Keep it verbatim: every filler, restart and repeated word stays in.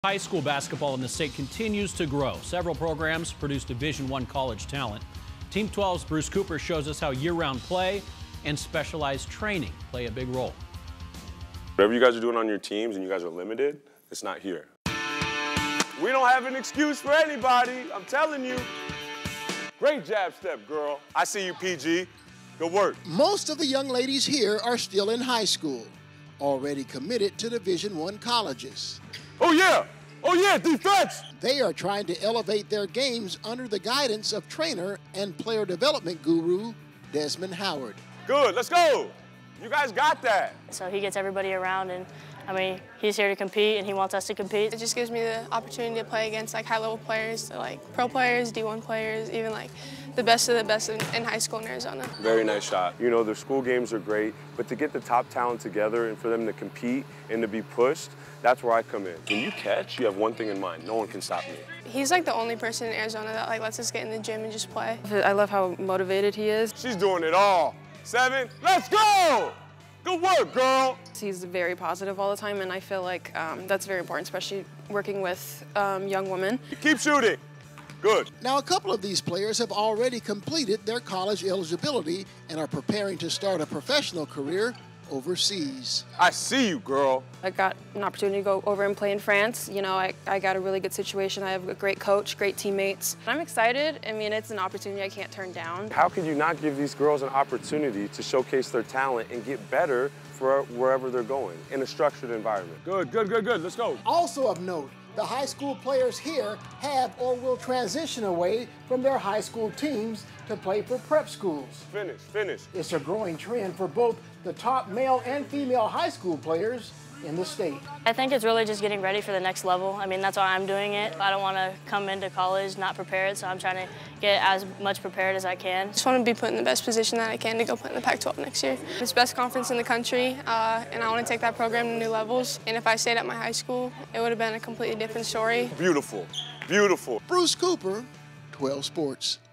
High school basketball in the state continues to grow. Several programs produce Division One college talent. Team twelve's Bruce Cooper shows us how year-round play and specialized training play a big role. Whatever you guys are doing on your teams and you guys are limited, it's not here. We don't have an excuse for anybody, I'm telling you. Great jab step, girl. I see you, P G. Good work. Most of the young ladies here are still in high school, already committed to Division One colleges. Oh, yeah. Oh, yeah, defense. They are trying to elevate their games under the guidance of trainer and player development guru Desmond Howard. Good, let's go. You guys got that. So he gets everybody around, and I mean, he's here to compete and he wants us to compete. It just gives me the opportunity to play against like high-level players, so, like pro players, D one players, even like the best of the best in, in high school in Arizona. Very nice shot. You know, their school games are great, but to get the top talent together and for them to compete and to be pushed, that's where I come in. When you catch, you have one thing in mind: no one can stop me. He's like the only person in Arizona that like lets us get in the gym and just play. I love how motivated he is. She's doing it all. Seven, let's go! Good work, girl. He's very positive all the time, and I feel like um, that's very important, especially working with um, young women. Keep shooting. Good. Now, a couple of these players have already completed their college eligibility and are preparing to start a professional career overseas. I see you, girl. I got an opportunity to go over and play in France. You know, I, I got a really good situation. I have a great coach, great teammates. I'm excited. I mean, it's an opportunity I can't turn down. How could you not give these girls an opportunity to showcase their talent and get better for wherever they're going in a structured environment? Good, good, good, good. Let's go. Also of note, the high school players here have or will transition away from their high school teams to play for prep schools. Finish, finish. It's a growing trend for both the top male and female high school players in the state. I think it's really just getting ready for the next level. I mean, that's why I'm doing it. I don't want to come into college not prepared, so I'm trying to get as much prepared as I can. I just want to be put in the best position that I can to go play in the Pac twelve next year. It's the best conference in the country, uh, and I want to take that program to new levels. And if I stayed at my high school, it would have been a completely different story. Beautiful, beautiful. Bruce Cooper, twelve Sports.